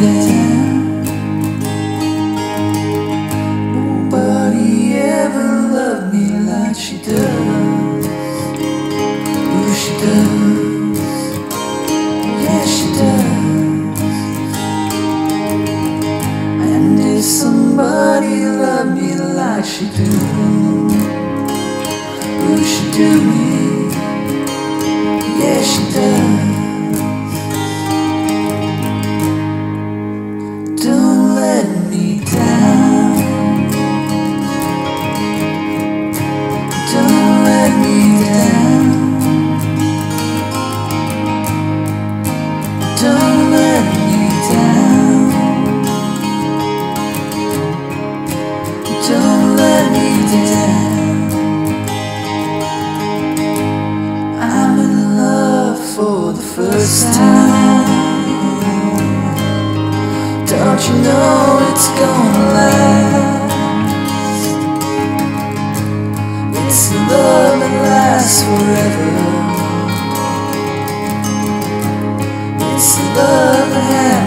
down. Nobody ever loved me like she does. Oh, she does. Yeah, she does. And if somebody loved me like she do, will she do me? Yeah, she does. Don't let me down. Don't let me down. Don't let me down. Don't let me down. I'm in love for the first time. Don't you know it's gonna last? It's a love that lasts forever. It's a love that has